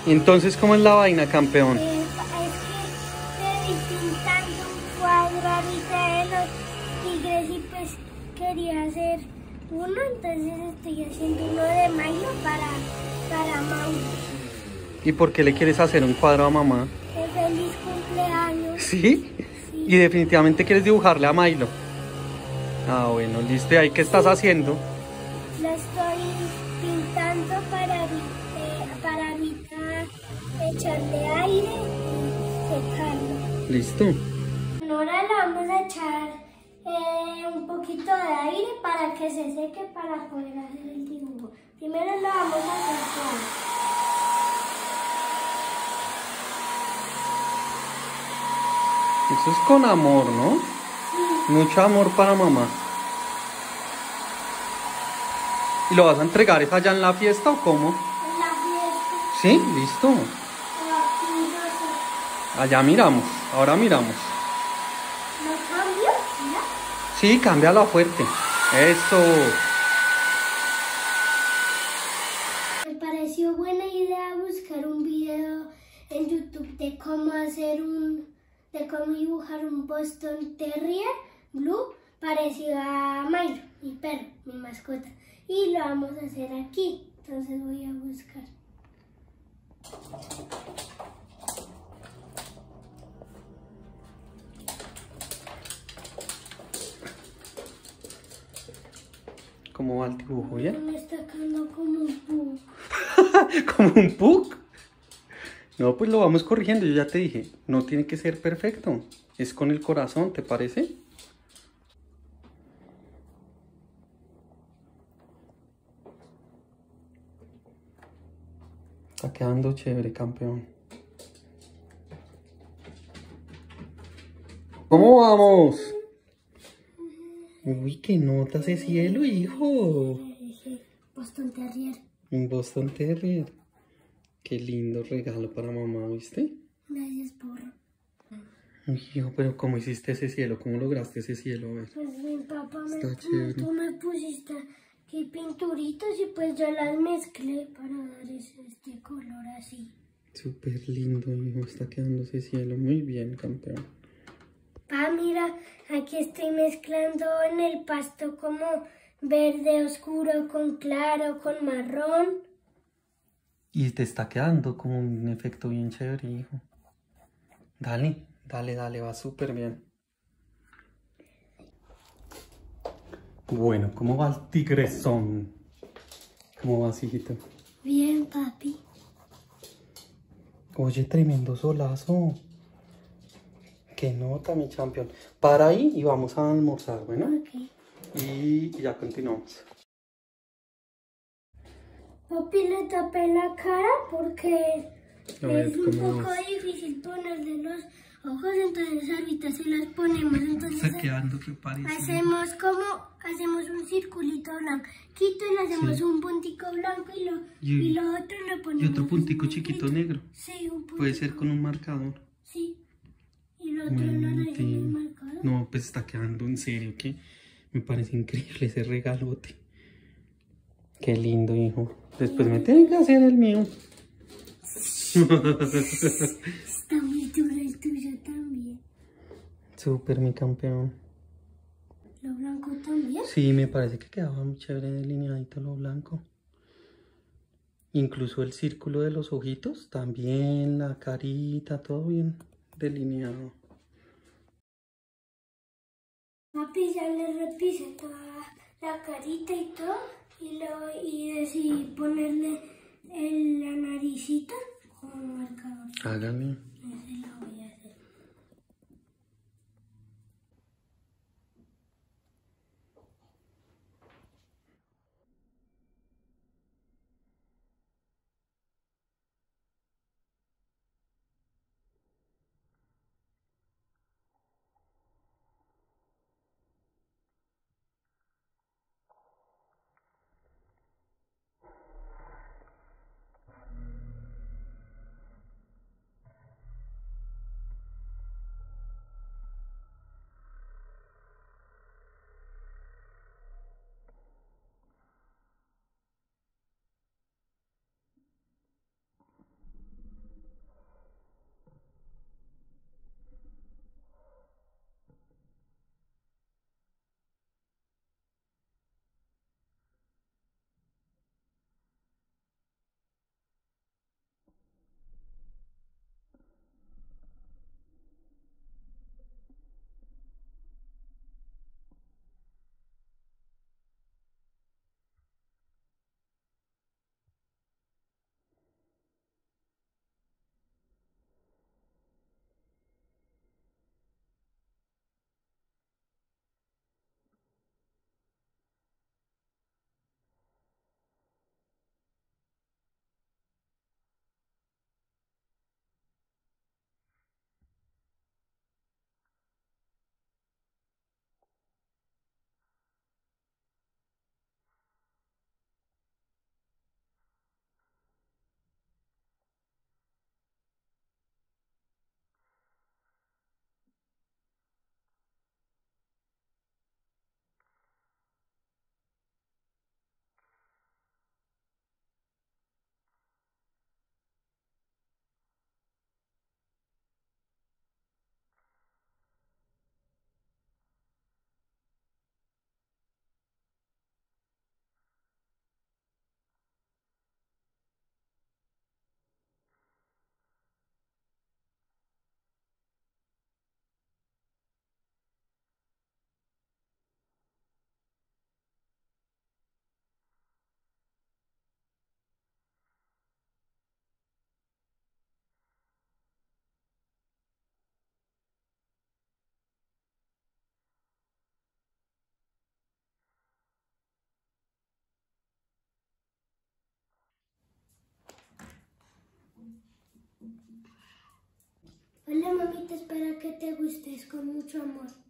Entonces, ¿cómo es la vaina, campeón? Es que te vi pintando un cuadro ahorita de los tigres y pues quería hacer uno, entonces estoy haciendo uno de Milo para Mauro. ¿Y por qué le quieres hacer un cuadro a mamá? Feliz cumpleaños. ¿Sí? Sí. Y definitivamente quieres dibujarle a Milo. Ah, bueno, listo. ¿Y ahí qué estás haciendo? La estoy pintando para ahorita echarle aire y secarlo. Listo. Ahora le vamos a echar un poquito de aire para que se seque para poder hacer el dibujo. Primero lo vamos a secar. Eso es con amor, ¿no? Sí. Mucho amor para mamá. ¿Y lo vas a entregar es allá en la fiesta o cómo? En la fiesta. Sí, listo. Aquí no sé. Allá miramos, ahora miramos. ¿Lo cambio? ¿Ya? Sí, cámbiala fuerte. Eso. Me pareció buena idea buscar un video en YouTube de cómo de cómo dibujar un Boston Terrier Blue parecido a Milo, mi perro, mi mascota. Y lo vamos a hacer aquí. Entonces voy a buscar. ¿Cómo va el dibujo? ¿Bien? Me está quedando como un pug. ¿Como un pug? No, pues lo vamos corrigiendo. Yo ya te dije, no tiene que ser perfecto. Es con el corazón, ¿te parece? Está quedando chévere, campeón. ¿Cómo vamos? Uy, qué nota ese cielo, hijo. Boston Terrier. Un Boston Terrier. Qué lindo regalo para mamá, ¿viste? Gracias por... Uy, hijo, pero ¿cómo hiciste ese cielo? ¿Cómo lograste ese cielo? A ver. Pues mi papá Chévere. tú me pusiste aquí pinturitas y pues yo las mezclé para dar este color así. Súper lindo, hijo. Está quedando ese cielo muy bien, campeón. Pa, mira, aquí estoy mezclando en el pasto como verde oscuro con claro, con marrón. Y te está quedando como un efecto bien chévere, hijo. Dale, dale, dale, va súper bien. Bueno, ¿cómo va el tigresón? ¿Cómo vas, hijito? Bien, papi. Oye, tremendo solazo. Qué nota, mi campeón. Para ahí y vamos a almorzar, ¿bueno? Ok. Y ya continuamos. Papi, le tapé la cara porque A ver, es un ¿cómo poco vas? difícil ponerle los ojos, entonces ahorita se los ponemos, entonces Está quedando que parece. hacemos un circulito blanquito y le hacemos un puntico blanco y lo otro le ponemos. Y otro puntico chiquito negro. Sí, un puntico. Puede ser con un marcador. Sí. Y lo otro lo dejé en el marcador. No, pues está quedando en serio, que me parece increíble ese regalote. Qué lindo, hijo. Después me tienen que hacer el mío. Está muy duro el tuyo también. Súper, mi campeón. ¿Lo blanco también? Sí, me parece que quedaba muy chévere delineadito lo blanco. Incluso el círculo de los ojitos, también la carita, todo bien delineado. Papi, ya le repisé toda la carita y todo y decidí ponerle la naricita como marcador. Hágale. Ese la voy a hacer. Hola mamita, espero que te gustes con mucho amor.